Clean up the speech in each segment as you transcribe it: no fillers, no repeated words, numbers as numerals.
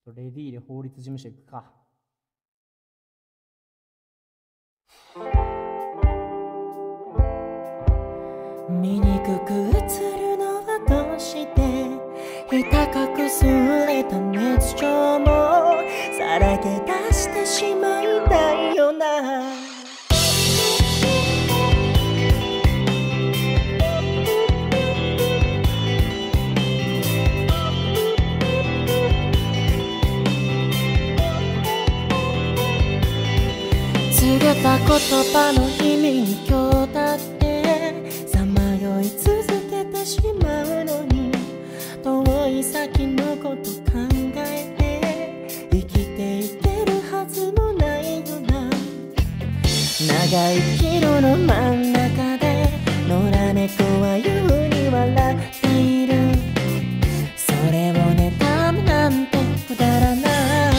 レディーレ法律事務所行くか。 醜く映るのはどうして、ひた隠すれた熱情もさらけ出してしまいたいよな。告げた言葉の意味に今日だってさまよい続けてしまうのに、遠い先のこと考えて生きていけるはずもないよな。長い岐路の真ん中で野良猫は優に笑っている。それを妬むなんてくだらない。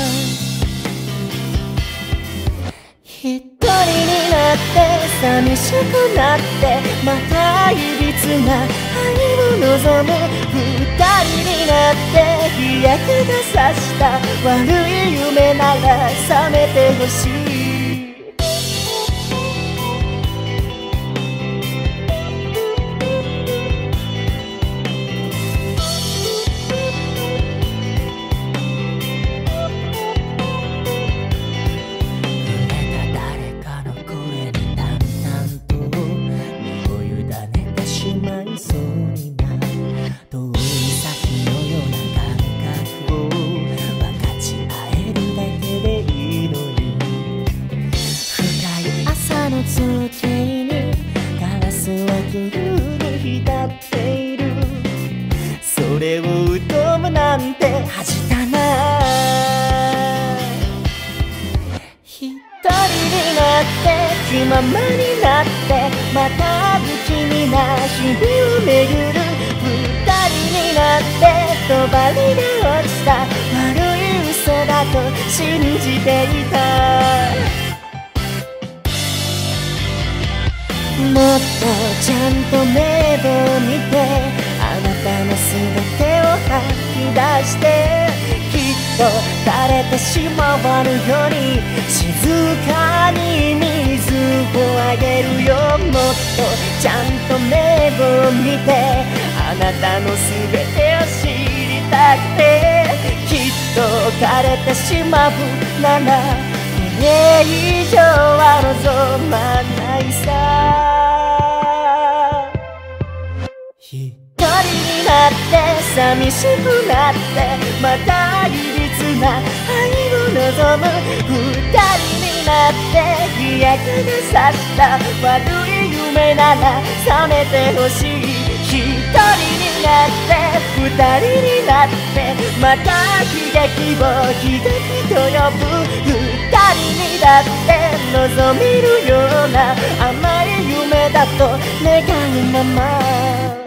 一人になって寂しくなってまたいびつな愛を望む。二人になって日焼けがさした悪い夢なら覚めてほしい。そうにな遠い先のような感覚を分かち合えるだけでいいのに、深い朝の通景にガラスは自由に浸っている。それを疎むなんて恥だな。一人になって気ままになってまた不気味な日々を巡る。二人になって帳が落ちた悪い嘘だと信じていた。もっとちゃんと目を見てあなたの全てを吐き出して、きっと枯れてしまわぬように静かに水をあげるよ。もっとちゃんと目を見てあなたの全てを知りたくて、きっと枯れてしまうならこれ以上は望まないさ。一人になって寂しくなってまたいびつな愛を望む。二人になって日焼けがさした悪い夢なら覚めてほしい。一人になって二人になってまた悲劇を悲劇と呼ぶ。二人にだって望めるような甘い夢だと願うまま。